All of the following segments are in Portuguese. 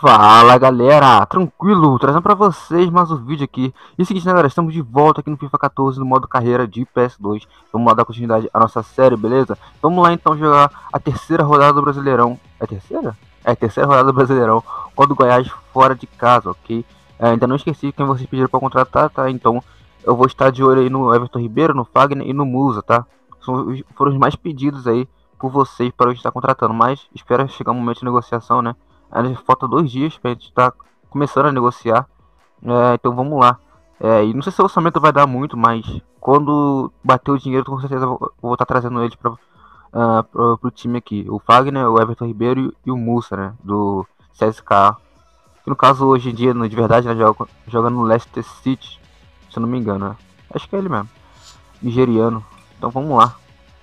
Fala galera, tranquilo, trazendo pra vocês mais um vídeo aqui. E é o seguinte, né, galera, estamos de volta aqui no FIFA 14 no modo carreira de PS2. Vamos lá dar continuidade à nossa série, beleza? Vamos lá então jogar a terceira rodada do Brasileirão. É a terceira? É a terceira rodada do Brasileirão contra o Goiás fora de casa, ok? Ainda não esqueci quem vocês pediram pra contratar, tá? Então eu vou estar de olho aí no Everton Ribeiro, no Fagner e no Musa, tá? Foram os mais pedidos aí por vocês para eu estar contratando, mas espero chegar um momento de negociação, né? Ainda falta 2 dias pra gente estar começando a negociar. Então vamos lá. E não sei se o orçamento vai dar muito, mas quando bater o dinheiro, com certeza eu vou estar trazendo eles pro time aqui. O Fagner, o Everton Ribeiro e o Musa, né? Do CSKA. Que no caso, hoje em dia, de verdade, né, joga no Leicester City, se eu não me engano, né? Acho que é ele mesmo. Nigeriano. Então vamos lá.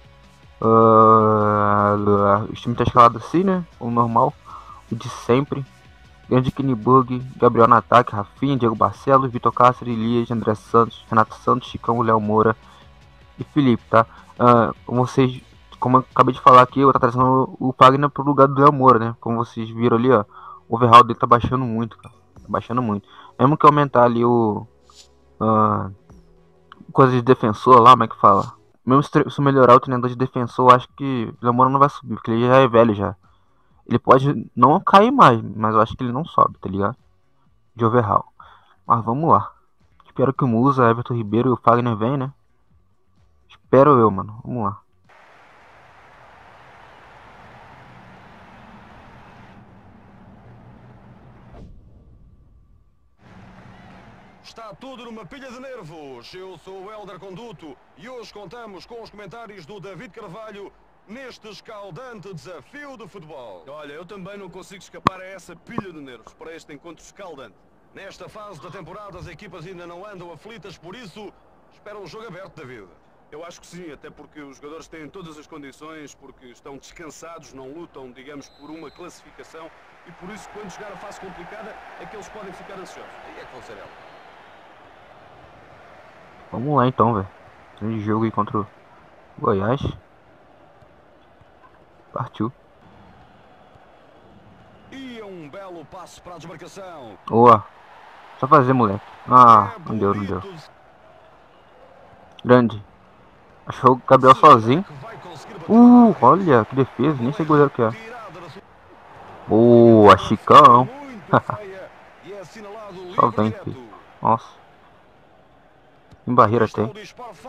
O time tá escalado assim, né? O normal. O de sempre. Grande Kinniburg, Gabriel no ataque, Rafinha, Diego Barcelos, Vitor Cáceres, Elias, André Santos, Renato Santos, Chicão, Léo Moura e Felipe, tá? Como eu acabei de falar aqui, eu tô trazendo o Fagner pro lugar do Léo Moura, né? Como vocês viram ali, ó, o overhaul dele tá baixando muito, cara. Tá baixando muito. Mesmo que aumentar ali coisa de defensor lá, como é que fala? Mesmo se melhorar o treinador de defensor, eu acho que o Léo Moura não vai subir, porque ele já é velho já. Ele pode não cair mais, mas eu acho que ele não sobe, tá ligado? De overhaul. Mas vamos lá. Espero que o Musa, Everton Ribeiro e o Fagner venham, né? Espero eu, mano. Vamos lá. Está tudo numa pilha de nervos. Eu sou o Hélder Conduto e hoje contamos com os comentários do David Carvalho neste escaldante desafio de futebol. Olha, eu também não consigo escapar a essa pilha de nervos para este encontro escaldante. Nesta fase da temporada as equipas ainda não andam aflitas, por isso espero um jogo aberto, David. Eu acho que sim, até porque os jogadores têm todas as condições, porque estão descansados, não lutam, digamos, por uma classificação e por isso, quando chegar a fase complicada, é que eles podem ficar ansiosos. Aí é que vão ser eles. Vamos lá então, velho. Grande jogo aí contra o Goiás. Partiu. E um belo passo para a desmarcação. Boa. Só fazer, moleque. Ah, não deu, não deu. Grande. Achou o Gabriel sozinho. Olha que defesa. Nem sei goleiro que é. Boa, Chicão. Só vem, filho. Nossa. Em barreira tem. O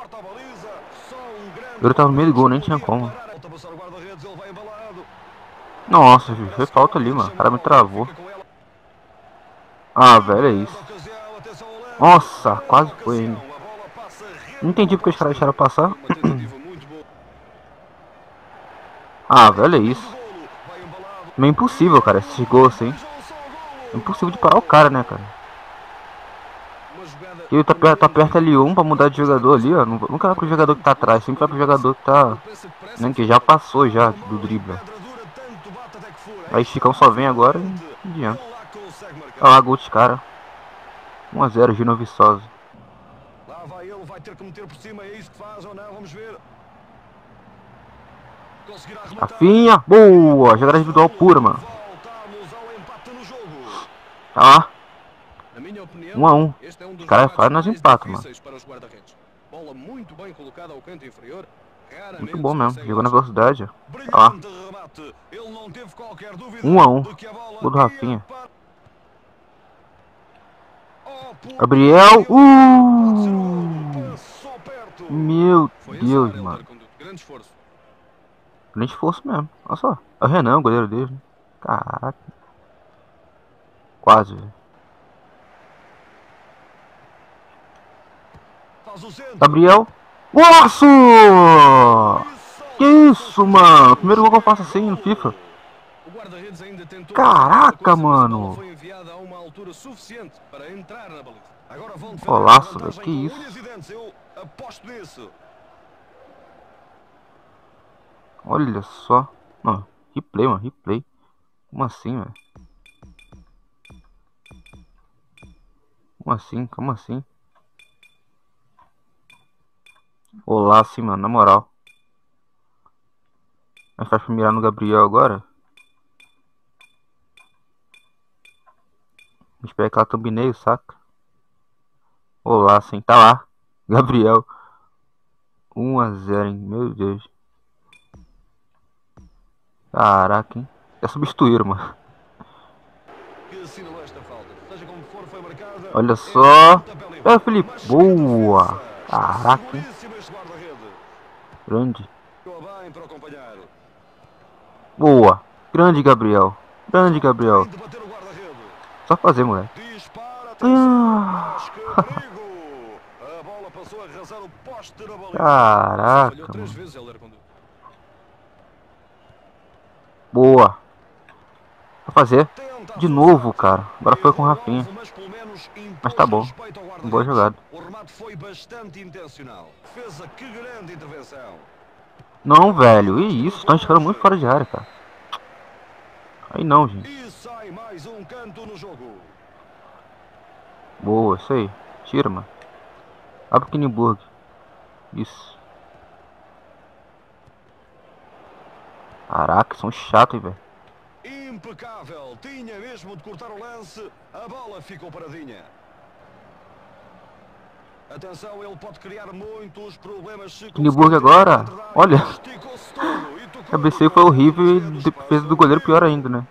goleiro tava no meio do gol, nem tinha como. Nossa, filho, foi falta ali, mano. O cara me travou. Ah, velho, é isso. Nossa, quase foi ainda. Não entendi porque os caras deixaram passar. Ah, velho, é isso. É impossível, cara, esses gols assim. É impossível de parar o cara, né, cara. E tá perto L1 pra mudar de jogador ali, ó. Nunca vai pro jogador que tá atrás, sempre vai pro jogador que tá. Né, que já passou já do drible. Aí Chicão só vem agora e não adianta. Olha lá, gol dos caras. 1 a 0, Gino Viçosa. Lá vai ele, vai ter que meter por cima, é isso que faz ou não? Vamos ver. Rafinha, boa, jogada individual pura, mano. Tá lá. 1 a 1. Os caras fazem nós empatam, mano. Bola muito bem colocada ao canto inferior. Muito bom mesmo, jogou na velocidade. Tá lá. 1 a 1. Gol do Rafinha. Gabriel. Meu Deus, mano. Grande esforço mesmo. Olha só. É o Renan, o goleiro dele. Caraca. Quase, velho. Gabriel. Nossa! Que isso, mano? Primeiro gol que eu faço assim no FIFA. Caraca, mano. Golaço, velho. Que isso? Olha só. Não, replay, mano. Replay. Como assim, velho? Como assim? Como assim? Olá, sim, mano. Na moral. Mas faz pra mirar no Gabriel agora? gente pega aquela thumbnail, saca? Olá, sim, tá lá. Gabriel. 1 a 0, hein? Meu Deus. Caraca, hein? Já substituíram, mano. Que assinalou esta falta. Seja como for, foi marcada. Olha É só. pontapé livre. É, Felipe. Mas que Boa. defesa. Está Caraca, hein? seguríssimo este guarda-rede. Grande. Ficou bem para acompanhar. Boa. Grande, Gabriel. Grande, Gabriel. Tem de bater o guarda-rede. Só fazer, moleque. Dispara, atenção. Mas que perigo. A bola passou a arrasar o poste da baliza. Caraca, Falhou 3 mano. vezes, Helder Conduto. Boa. Só fazer. Tenta a De sua novo, sorte. cara. Agora foi com o Errou o Rafinha. alvo, mas pelo menos Mas tá impôs bom. respeito ao guarda-redes. Boa jogada. O remate foi bastante intencional. Defesa, que grande intervenção. Não, velho. E isso? Estão ficando muito fora de área, cara. Aí não, gente. E sai mais um canto no jogo. Boa, isso aí. Tira, mano. Abre o Kinniburg. Isso. Caraca, são chatos, hein, velho. Impecável. Tinha mesmo de cortar o lance. A bola ficou paradinha. Atenção, ele pode criar muitos problemas. Kinniburg agora. Olha. Esticou-se todo e tocou Cabeceio no foi canto horrível e dos dedos. defesa do goleiro pior ainda, né?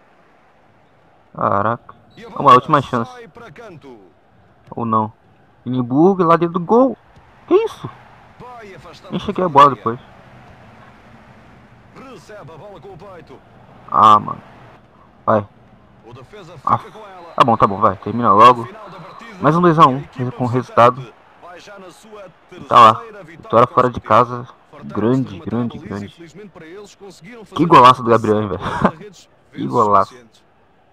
Caraca. E a Vamos lá, última bola chance. sai para canto. Ou não. Kinniburg lá dentro do gol. Que isso? Vai afastando Nem da cheguei a zona bola da depois. área. Recebe a bola com o peito. Ah, mano. Vai. O defesa Ah, fica com ela. tá bom, vai. Termina logo. Final da partida, Mais um 2 a 1 a equipa com o visitante resultado. vai já na sua Tá lá. terceira Vitória fora de consecutiva. casa. Fartaram-se Grande, de rematar a grande, baliza e, grande. felizmente para eles, conseguiram fazer Que a golaço do falta Gabriel, hein, sempre velho. com guarda-redes Que vezes golaço. suficientes.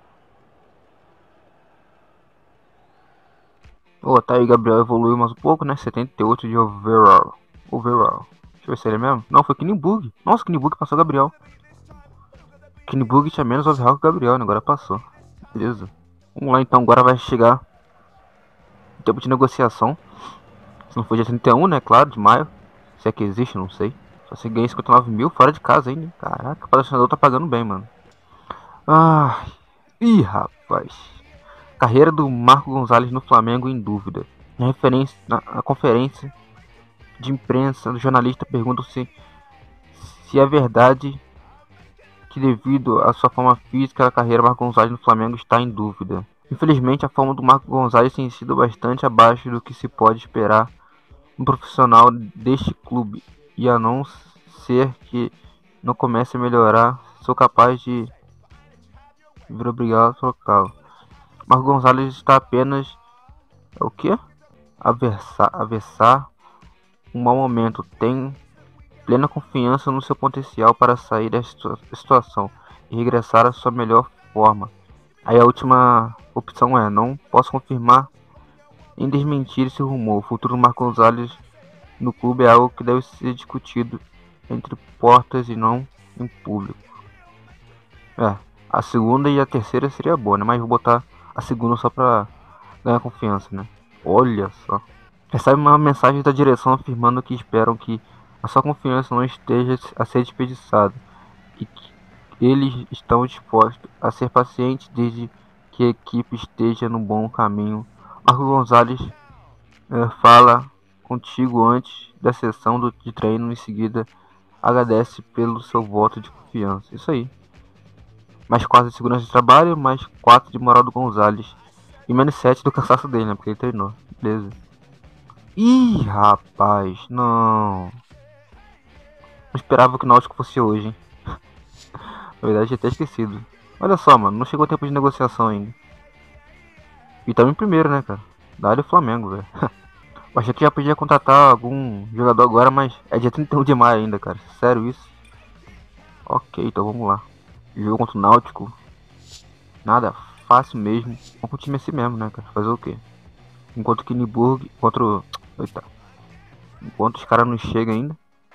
Pô, tá aí, Gabriel evoluiu mais um pouco, né? 78 de overall. Overall. Deixa eu ver se ele é mesmo. Não, foi Kinniburg. Nossa, Kinniburg passou o Gabriel. Kinniburg tinha menos overall que o Gabriel, né? Agora passou. Beleza. Vamos lá então, agora vai chegar o tempo de negociação. Se não for dia 31, né? Claro, de maio. Se é que existe, não sei. Só se ganha 59 mil fora de casa ainda. Caraca, o patrocinador tá pagando bem, mano. Ai. Ih, rapaz. Carreira do Marco Gonzalez no Flamengo em dúvida. Na conferência de imprensa, o jornalista pergunta se é verdade que devido à sua forma física, a carreira do Marco Gonzalez no Flamengo está em dúvida. Infelizmente, a forma do Marco Gonzalez tem sido bastante abaixo do que se pode esperar um profissional deste clube, e a não ser que não comece a melhorar, sou capaz de vir obrigado a trocá-lo. Marco Gonzalez está apenas o que? Avessar um mau momento. Tem plena confiança no seu potencial para sair desta situação e regressar à sua melhor forma. Aí a última opção é: não posso confirmar nem desmentir esse rumor. O futuro do Marco Gonzalez no clube é algo que deve ser discutido entre portas e não em público. A segunda e a terceira seria boa, né? Mas vou botar a segunda só pra ganhar confiança, né? Olha só. Recebe uma mensagem da direção afirmando que esperam que a sua confiança não esteja a ser desperdiçada e que eles estão dispostos a ser pacientes desde que a equipe esteja no bom caminho. Marco Gonzalez fala contigo antes da sessão de treino, em seguida agradece pelo seu voto de confiança. Isso aí. Mais 4 de segurança de trabalho, mais 4 de moral do Gonzalez. E menos 7 do cansaço dele, né? Porque ele treinou. Beleza. Ih, rapaz, não. Não esperava que o Náutico fosse hoje, hein? Na verdade, tinha até esquecido. Olha só, mano, não chegou tempo de negociação ainda. E estamos em primeiro, né, cara? Dá-lhe o Flamengo, velho. Achei que já podia contratar algum jogador agora, mas é dia 31 de maio ainda, cara. Sério isso? Ok, então vamos lá. Jogo contra o Náutico. Nada fácil mesmo. Vamos com o time assim mesmo, né, cara? Fazer o quê? Enquanto o Kinniburg. Eita. Enquanto os caras não chegam ainda.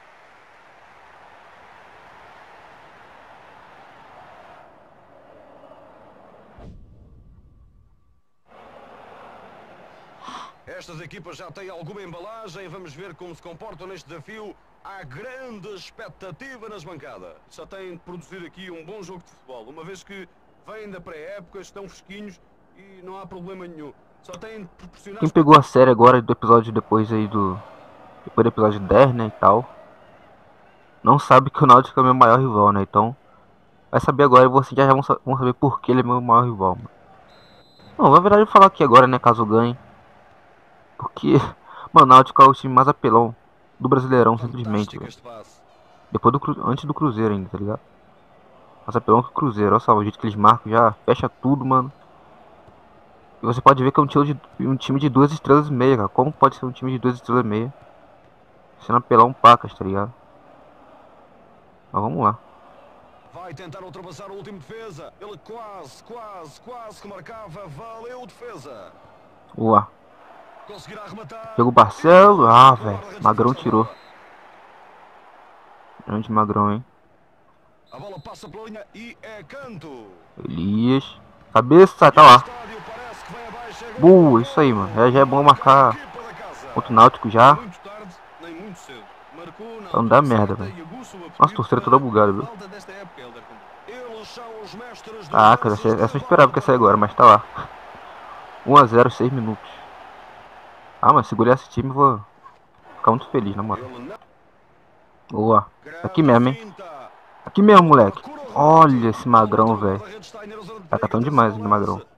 Estas equipas já têm alguma embalagem. Vamos ver como se comportam neste desafio. Há grande expectativa nas bancadas. Já têm de produzir aqui um bom jogo de futebol, uma vez que vêm da pré-época, estão fresquinhos e não há problema nenhum. Só tem de proporcionar... Quem pegou a série agora do episódio depois aí depois do episódio 10, né, e tal, não sabe que o Náutico é meu maior rival, né? Então, vai saber agora e vocês já vão saber por que ele é meu maior rival, mano. Não, na verdade eu vou falar aqui agora, né, caso ganhe. Porque, mano, o Náutico é o time mais apelão do Brasileirão, simplesmente, Fantástico velho. este passe. Depois antes do Cruzeiro ainda, tá ligado? Mais apelão que o Cruzeiro, olha só, o jeito que eles marcam já fecha tudo, mano. E você pode ver que é um time de 2 estrelas e meia, cara. Como pode ser um time de 2 estrelas e meia? Sendo apelão pacas, tá ligado? Mas vamos lá. Vai tentar ultrapassar o último defesa. Ele quase que marcava. Valeu, defesa. Boa. Conseguirá arrematar. Jogo Barcelo. Ah, velho. Guarda-redes Magrão afasta a tirou. bola. Grande Magrão, hein? A bola passa pela linha e é canto. Elias. Cabeça, tá O lá. estádio parece que vai abaixo. É Boa, gol. isso aí, mano. Já é bom marcar Equipa da casa. contra o Náutico já. Muito tarde, nem muito cedo. Marcou na Pra não dar altura merda, certa velho. e aguça o apetite Nossa, a torcida toda para bugada, a viu? volta desta época, Helder Conduto. Eles são os mestres do Caraca, lances essa eu da esperava que ia sair agora, mas tá lá. 1 a 0, 6 minutos. Ah, mas se golear esse time, eu vou ficar muito feliz, na moral. Ele não... Boa. Aqui Grande mesmo, hein? finta. Aqui mesmo, moleque. Procura o Olha remate. esse Magrão, O velho. guarda-redes está ainda na zona de Tá perigo. catando demais Atenção aquele ao Magrão. lance.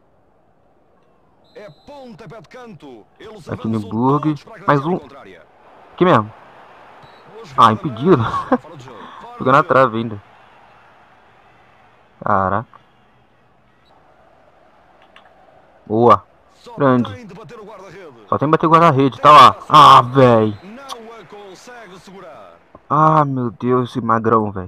É pontapé de canto. Eles Aqui avançam no Burg. todos para a grande Mais área um. contrária. Aqui mesmo. Boa jogada, Ah, impedido. mas fora de jogo. Fora Jogando de na jogo. trave ainda. Caraca. Boa. Só Grande. tem de bater o guarda-redes. Só tem que bater guarda-rede, tá lá. Ah, véi. Não a consegue segurar. Ah, meu Deus, esse Magrão, velho.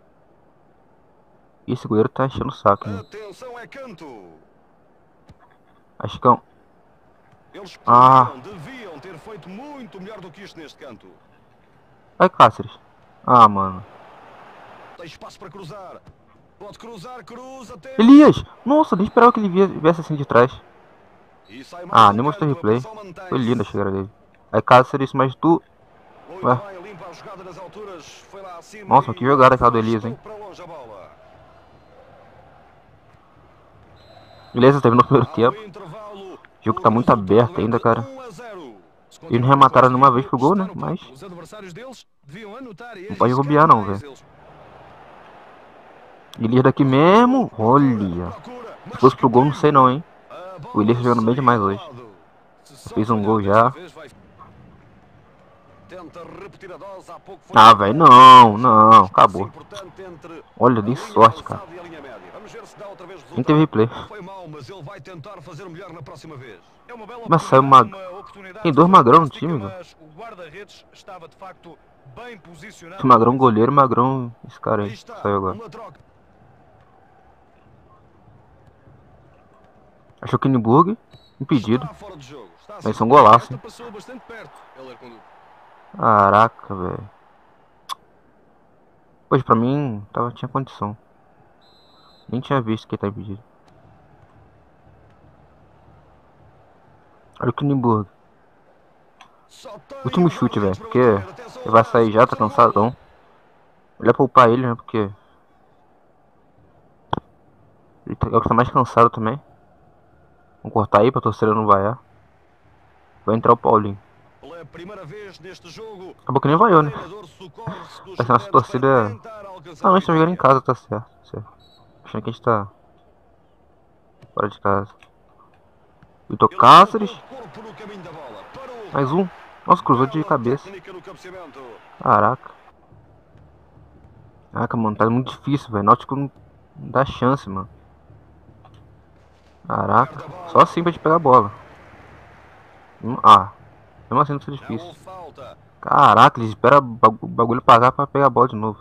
Esse goleiro tá enchendo o saco, né? Atenção, é canto. Acho que é um... Eles Ah. deviam ter feito muito melhor do que isto neste canto. Vai, Cáceres. Ah, mano. Tem espaço para cruzar. Pode cruzar, cruza, tem. Elias! Nossa, nem esperava que ele viesse assim de trás. E sai mais Ah, um nem mostrou canto, a replay. pressão mantém-se. Foi linda a chegada dele. Aí, Cáceres, mas tu... Muito Ué. bem, limpa a jogada nas alturas. Foi lá acima. Nossa, e que jogada aquela do Elias, arrastou hein? para longe a bola. Beleza, terminou o primeiro Ao tempo. intervalo, O jogo tá muito aberto ainda, cara. 1-0. Eles não remataram nenhuma vez pro gol, né? Mas Os adversários deles deviam anotar e não pode arriscar bobear não, mais. velho. Eles Elias daqui mesmo. Olha. Procura, Se fosse pro gol, não sei não, hein. a bola O Elias tá jogando bem demais saiu hoje. do lado. Se só Fez um falhar gol desta já. vez, vai- Tenta repetir a dose. Há pouco foi Ah, velho, não, não. Acabou. importante entre Olha, a dei linha sorte, cara. avançada e a linha média. Vamos ver se dá outra vez Nem teve replay. Não foi mal, mas ele vai tentar fazer melhor na próxima vez. É uma bela Mas saiu uma... oportunidade Tem dois Magrão no time, fantástica, velho. mas o guarda-redes estava de facto bem posicionado. Esse Magrão goleiro, Magrão... Esse cara Aí aí. está, Saiu agora. uma troca. Achou que Nimburg. Impedido. Está fora de jogo. Está Mas isso é um golaço, Esta hein. passou bastante perto, Helder Conduto. Caraca, velho. Pois, pra mim, tinha condição. Nem tinha visto que ele tá impedido. Olha o Kinenburg. Só tem Último um chute, velho. guarda-redes para Porque bater. Atenção ele ao vai lance, sair já, tá atenção ao cansadão. lance. Melhor poupar ele, né? Porque ele é o que tá mais cansado também. Vamos cortar aí pra torcida não vaiar. Vai entrar o Paulinho. Pela primeira vez neste jogo, Acabou que nem vaiou, né? o treinador socorre-se dos Mas a nossa adeptos torcida... para tentar alcançar Ah, a mas estão jogando em vitória. casa, tá certo. Certo. Achando que a gente tá fora de casa. Vitor Ele Cáceres. colocou o corpo no caminho da bola. Parou. Mais um. Nossa, cruzou de Bela cabeça. técnica no cabeceamento. Caraca. Caraca, mano, tá muito difícil, velho. Náutico não dá chance, mano. Caraca. Só assim pra te pegar a bola. Ah. Mesmo assim não tá Não difícil. falta. Caraca, eles esperam o bagulho pagar pra pegar a bola de novo.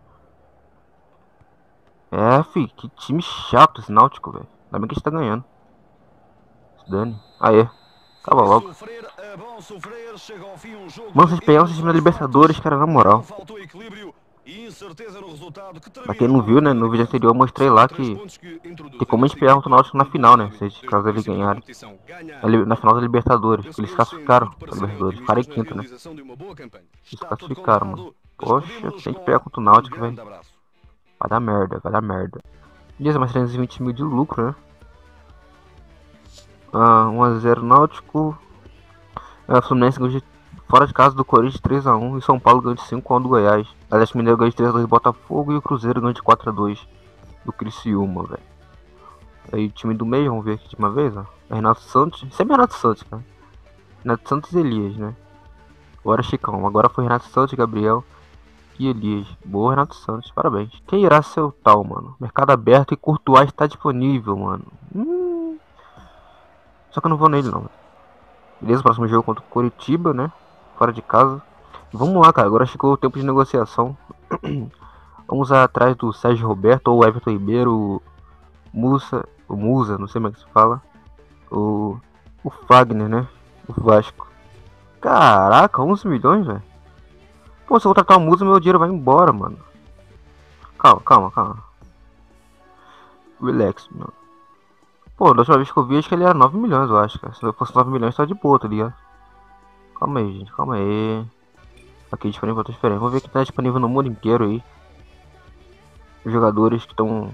É, fi, que time chato esse Náutico, velho. Ainda bem que a gente tá ganhando. Se dane. Aê. Acaba logo. Sofrer, é bom sofrer, chega ao fim um jogo. Mano, vocês pegaram esse time da Libertadores, cara, na moral. Não faltou equilíbrio e incerteza no resultado que Pra quem não viu, né, no vídeo anterior eu mostrei lá que como a gente pegava o Náutico na final, né, se caso eles ganharem. Na final da Libertadores, eles classificaram pra Libertadores, ficaram em quinto, né. Eles classificaram, mano. Poxa, tem que pegar contra o Náutico, velho. abraço. Vai dar merda, vai dar merda. Beleza, mais 320 mil de lucro, né. 1 a 0 Náutico. Fluminense ganhou fora de casa do Corinthians 3 a 1. E São Paulo ganhou de 5 a 1 do Goiás. Atlético Mineiro ganhou de 3 a 2 do Botafogo. E o Cruzeiro ganhou de 4 a 2 do Criciúma, velho. Aí o time do meio, vamos ver aqui de uma vez, ó. É Renato Santos. Sempre Renato Santos, cara. Renato Santos e Elias, né? Agora Chicão. Agora foi Renato Santos, Gabriel e Elias. Boa, Renato Santos. Parabéns. Quem irá ser o tal, mano? Mercado aberto e Courtois está disponível, mano. Só que eu não vou nele, não. Beleza, próximo jogo contra o Curitiba, né? Fora de casa. Vamos lá, cara. Agora chegou o tempo de negociação. Vamos atrás do Sérgio Roberto ou Everton Ribeiro, o Musa, não sei como é que se fala. O Fagner, né? O Vasco. Caraca, 11 milhões, velho. Pô, se eu contratar o Musa, meu dinheiro vai embora, mano. Calma. Relax, mano. Pô, da última vez que eu vi, acho que ele era 9 milhões, eu acho, cara. Se eu fosse 9 milhões, tá de boa, tá ligado? Calma aí, gente, calma aí. Aqui disponível pra transferência. Vamos ver que tá disponível no mundo inteiro aí. Os jogadores que estão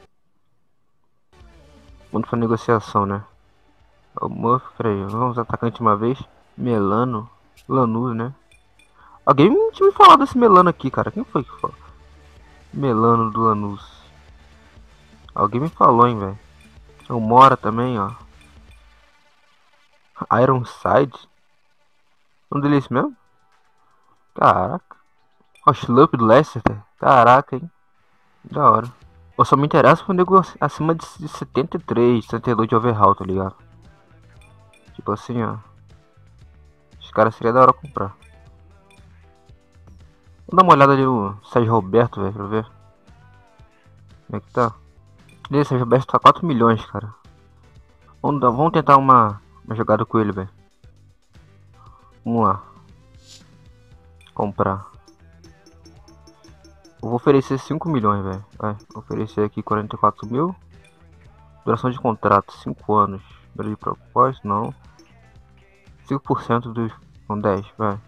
indo pra negociação, né? O Murphy, peraí, vamos atacante uma vez. Melano, Lanús, né? Alguém tinha me falado desse Melano aqui, cara. Quem foi que falou? Melano do Lanús. Alguém me falou, hein, velho. O Mora também, ó. Ironside. Um deles mesmo? Caraca. O Schlupp do Leicester. Caraca, hein. Da hora. Eu só me interesso por negócio acima de 73, 72 de overhaul, tá ligado? Tipo assim, ó. Os caras seria da hora comprar. Vou dar uma olhada ali no Sérgio Roberto, velho, pra ver. Como é que tá? Esse Sérgio Roberto tá 4 milhões, cara. Vamos tentar uma jogada com ele, velho. Vamos lá. Comprar. Eu vou oferecer 5 milhões, velho. Vai, vou oferecer aqui 44 mil. Duração de contrato, 5 anos. Número de propósito, não. 5% dos... com 10, vai.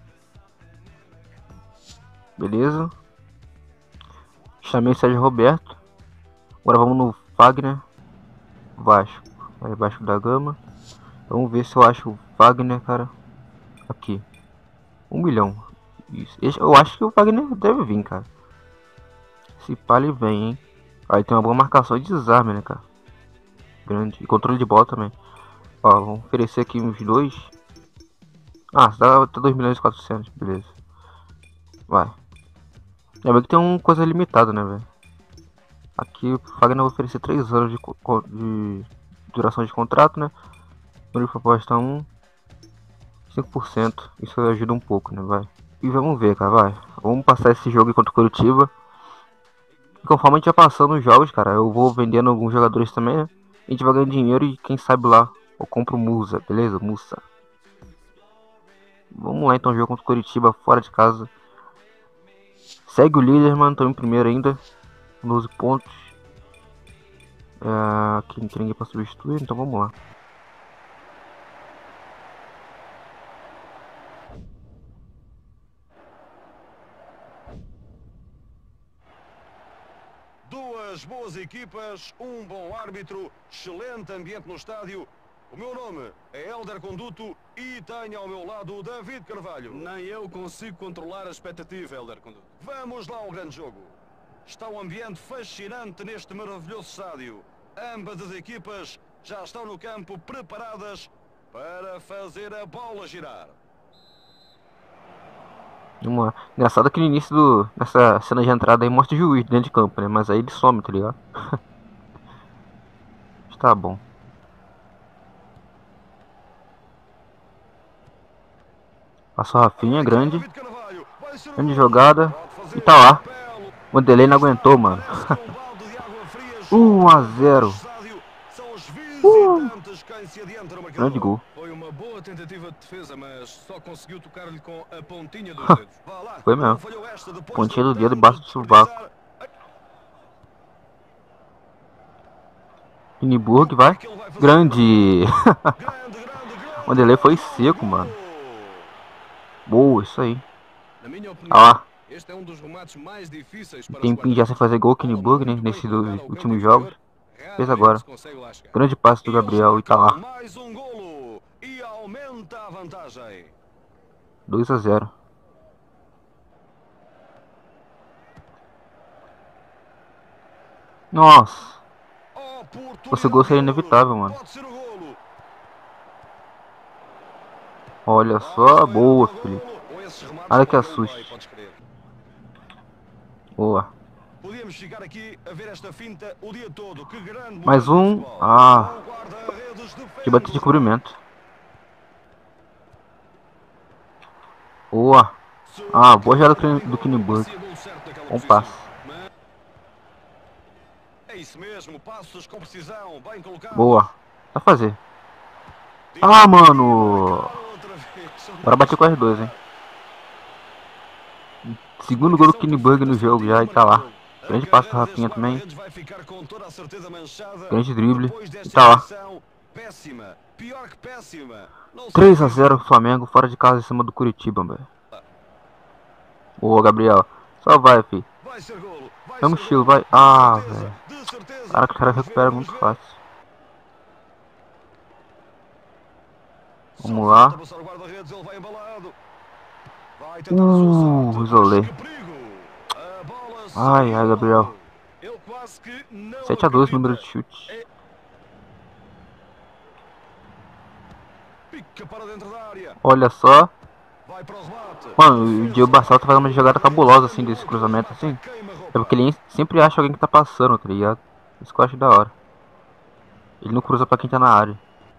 Beleza. Chamei o Sérgio Roberto. Agora vamos no Fagner. Vasco. Aí, Vasco da Gama. Vamos ver se eu acho o Fagner, cara. Aqui. 1 milhão. Isso. Eu acho que o Fagner deve vir, cara. Se pá, ele vem, hein. Aí tem uma boa marcação de desarme, né, cara. Grande. E controle de bola também. Ó, vamos oferecer aqui uns 2. Ah, dá até 2 milhões e 400. Beleza. Vai. É bem que tem uma coisa limitada, né, velho. Aqui o Fagner vai oferecer 3 anos de duração de contrato, né. Número de proposta 1. 5%. Isso ajuda um pouco, né, vai. E vamos ver, cara, vai. Vamos passar esse jogo contra o Curitiba. E conforme a gente vai passando os jogos, cara, eu vou vendendo alguns jogadores também, né. A gente vai ganhando dinheiro e quem sabe lá eu compro o Musa, beleza? Musa. Vamos lá então, jogo contra o Curitiba fora de casa. Segue o líder, mano. Tô em primeiro ainda. 12 pontos. Aqui não tem ninguém pra substituir, então vamos lá. Duas boas equipas, um bom árbitro, excelente ambiente no estádio. O meu nome é Hélder Conduto e tenho ao meu lado o David Carvalho. Nem eu consigo controlar a expectativa, Hélder Conduto. Vamos lá ao grande jogo. Está um ambiente fascinante neste maravilhoso estádio. Ambas as equipas já estão no campo preparadas para fazer a bola girar. Vamos lá. Engraçado que no início nessa cena de entrada aí mostra o juiz dentro de campo, né? Mas aí ele some, tá ligado? Tá bom. Passou a Rafinha, grande. Grande jogada. E tá lá. O delay não aguentou, mano. 1 a 0. Grande gol. Foi uma boa tentativa de defesa, mas só conseguiu tocar-lhe com a pontinha dos dedos. Foi mesmo. Pontinha do dedo debaixo do sovaco. Hindenburg vai. Grande. O delay foi seco, mano. Boa, isso aí. Na minha opinião, Ah lá. este é um dos remates mais difíceis para Tempinho já sem fazer gol, Hindenburg, né? Nesses últimos jogos. Fez agora. Grande passe do Gabriel e tá lá. Mais um golo e aumenta a vantagem. 2 a 0. Nossa. Esse gol seria inevitável, mano. Pode ser o golo. Olha só, boa, Felipe. Nada que assuste. Boa. Podíamos ficar aqui a ver esta finta o dia todo. Que grande Mais um. Ah. Que bater de cobrimento. Boa. Ah, boa jogada do Kinniburg. Bom passe. É isso mesmo, passos com precisão, bem colocado. Boa. Vai fazer. Ah, mano. Agora bateu com as duas, hein. Segundo gol do Kinniburg no jogo já e tá lá. Grande passe do Rafinha também. Grande drible. E tá lá. 3 a 0 Flamengo fora de casa em cima do Curitiba, velho. Boa, Gabriel. Só vai, fi. Mesmo estilo, vai. Ah, velho. Caraca, o cara recupera muito fácil. Vamos lá. Isolei. Ai, ai, Gabriel. 7 a 2 número de chute. Olha só. Mano, o Diego Barçal tá fazendo uma jogada cabulosa assim desse cruzamento assim. É porque ele sempre acha alguém que tá passando, tá ligado? Isso que eu acho da hora. Ele não cruza pra quem tá na área.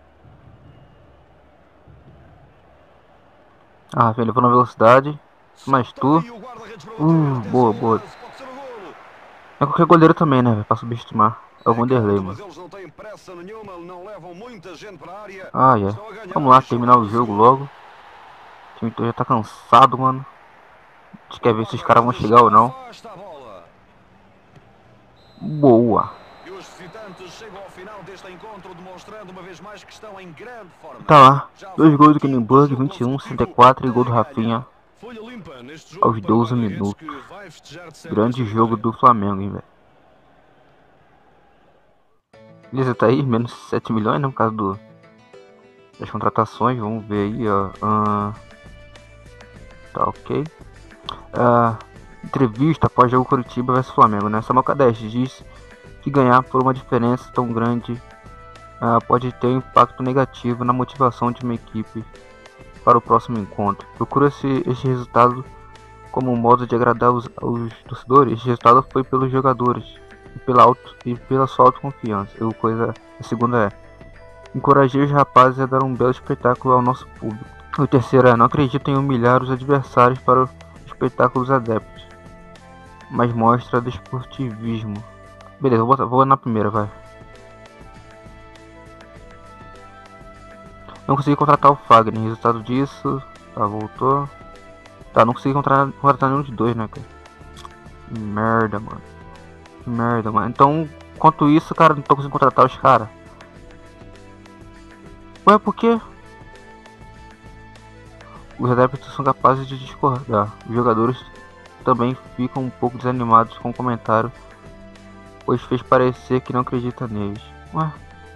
Ah, velho, levou na velocidade. Mais tu. Boa, boa. É qualquer goleiro também, né, velho? Pra subestimar. É o Vanderlei, mano. Ah, é. Vamos lá, terminar o jogo logo. O time todo já tá cansado, mano. A gente quer ver se os caras vão chegar ou não. Boa. Tá lá. 2 gols do Kinniburg, 21, 64 e gol do Rafinha. Aos 12 minutos. Grande jogo do Flamengo, hein, velho. Beleza, tá aí, menos 7 milhões, né, por causa das contratações. Vamos ver aí, ó. Tá ok. Entrevista após jogo Curitiba vs Flamengo, né? Samuel Cadeste diz que ganhar por uma diferença tão grande pode ter um impacto negativo na motivação de uma equipe para o próximo encontro. Procura-se este resultado como um modo de agradar os torcedores. Este resultado foi pelos jogadores e pela sua autoconfiança. A segunda é: encorajei os rapazes a dar um belo espetáculo ao nosso público. O terceiro é: não acredito em humilhar os adversários para o espetáculo dos adeptos, mas mostra desportivismo. Beleza, vou na primeira, vai. Não consegui contratar o Fagner. Resultado disso. Tá, voltou. Tá, não consegui contratar nenhum dos dois, né, cara? Que merda, mano. Que merda, mano. Então, enquanto isso, cara, não tô conseguindo contratar os caras. Ué, por quê? Os adeptos são capazes de discordar. Os jogadores também ficam um pouco desanimados com o comentário, pois fez parecer que não acredita neles. Ué?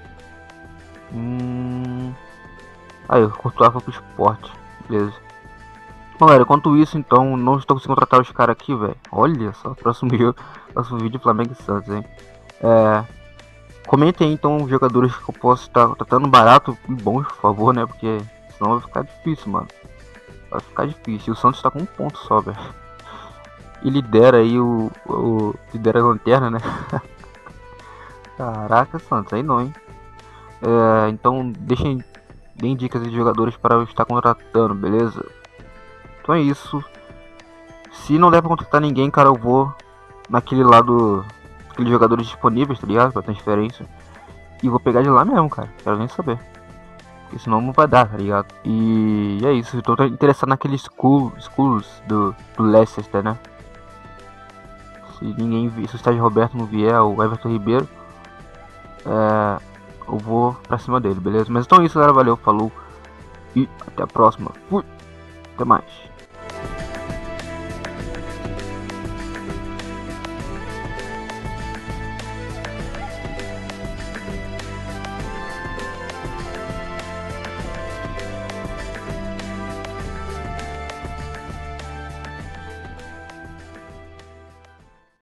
Aí, o Courtois foi pro esporte. Beleza. Bom, galera, enquanto isso, então, não estou conseguindo contratar os caras aqui, velho. Olha só, próximo vídeo Flamengo e Santos, hein. Comentem aí, então, os jogadores que eu posso estar tratando barato e bons, por favor, né, porque senão vai ficar difícil, mano. Vai ficar difícil. O Santos tá com um ponto só, velho. E lidera aí lidera a lanterna, né. Caraca, Santos, aí não, hein. Então, deem dicas de jogadores para eu estar contratando, beleza? Então é isso. Se não der pra contratar ninguém, cara, eu vou naquele lado, aqueles jogadores disponíveis, tá ligado? Pra transferência. E vou pegar de lá mesmo, cara. Quero nem saber. Porque senão não vai dar, tá ligado? E é isso. Eu tô interessado naqueles schools do Leicester, né? Se o Estádio Roberto não vier, o Everton Ribeiro, eu vou pra cima dele, beleza? Mas então é isso, galera. Valeu, falou. E até a próxima. Fui. Até mais.